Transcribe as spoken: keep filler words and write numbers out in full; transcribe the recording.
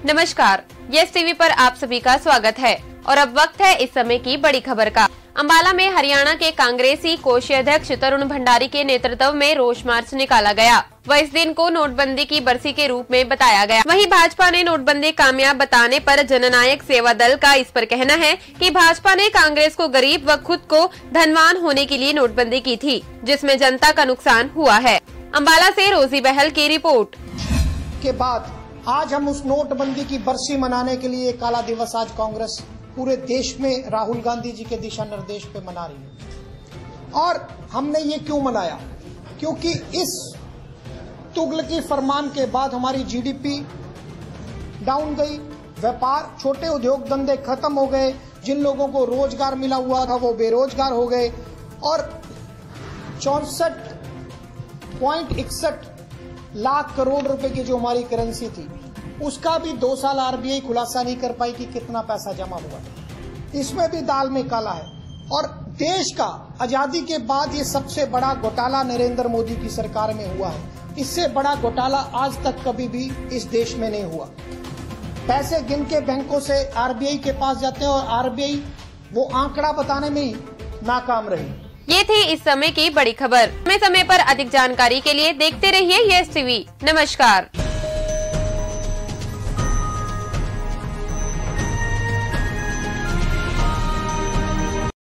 नमस्कार, yes TV पर आप सभी का स्वागत है और अब वक्त है इस समय की बड़ी खबर का। अंबाला में हरियाणा के कांग्रेसी कोषीय अध्यक्ष तरुण भंडारी के नेतृत्व में रोष मार्च निकाला गया। वह इस दिन को नोटबंदी की बरसी के रूप में बताया गया। वहीं भाजपा ने नोटबंदी कामयाब बताने पर जननायक सेवा दल का इस पर कहना है कि भाजपा ने कांग्रेस को गरीब व खुद को धनवान होने के लिए नोटबंदी की थी, जिसमें जनता का नुकसान हुआ है। अंबाला से रोजी बहल की रिपोर्ट। के बाद आज हम उस नोटबंदी की बरसी मनाने के लिए काला दिवस आज कांग्रेस पूरे देश में राहुल गांधी जी के दिशा निर्देश पे मना रही है। और हमने ये क्यों मनाया? क्योंकि इस तुगलकी फरमान के बाद हमारी जीडीपी डाउन गई, व्यापार, छोटे उद्योग धंधे खत्म हो गए, जिन लोगों को रोजगार मिला हुआ था वो बेरोजगार हो गए और चौसठ पॉइंट इकसठ लाख करोड़ रुपए की जो हमारी करेंसी थी उसका भी दो साल आरबीआई खुलासा नहीं कर पाई कि कितना पैसा जमा हुआ। इसमें भी दाल में काला है। और देश का आजादी के बाद ये सबसे बड़ा घोटाला नरेंद्र मोदी की सरकार में हुआ है। इससे बड़ा घोटाला आज तक कभी भी इस देश में नहीं हुआ। पैसे गिन के बैंकों से आरबीआई के पास जाते हैं और आरबीआई वो आंकड़ा बताने में ही नाकाम रही। ये थी इस समय की बड़ी खबर। समय समय पर अधिक जानकारी के लिए देखते रहिए यस टीवी। नमस्कार।